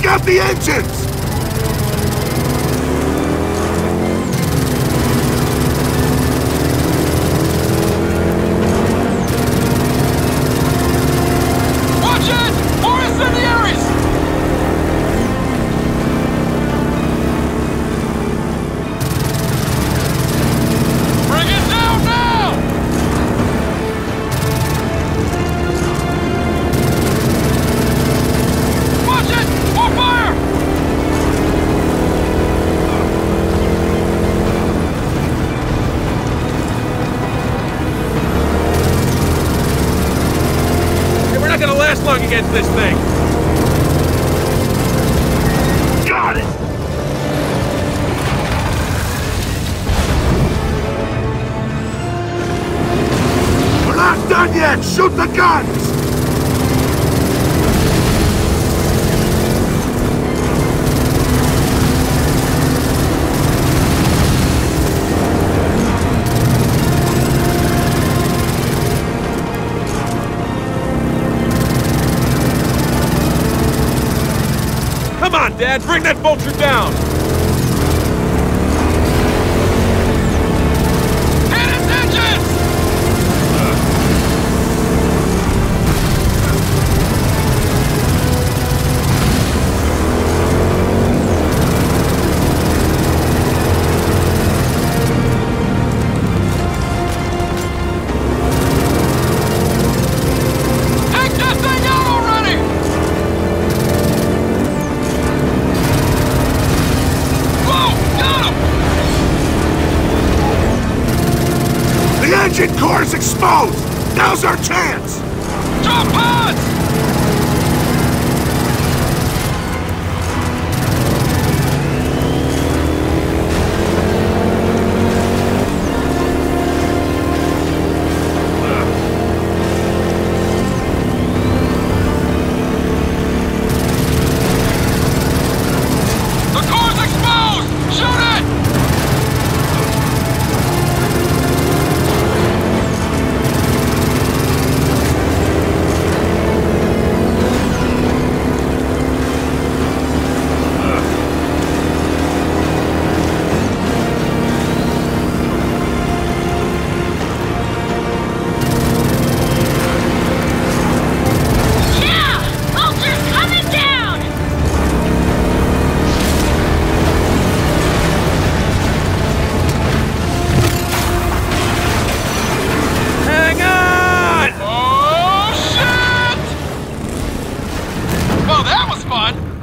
Take out the engines! Watch it! More incendiaries! Bring it down now! Watch it! More fire! Hey, we're not gonna last long against this thing. Got it! We're not done yet! Shoot the guns! Come on, Dad, bring that Vulture down! Hit its engines! Take that thing out already! Whoa! Got him! The engine core is exposed! Now's our chance! Drop pods! The core's exposed! Shoot it! Yeah! Vulture's coming down! Hang on! Oh, shit! Well, that was fun!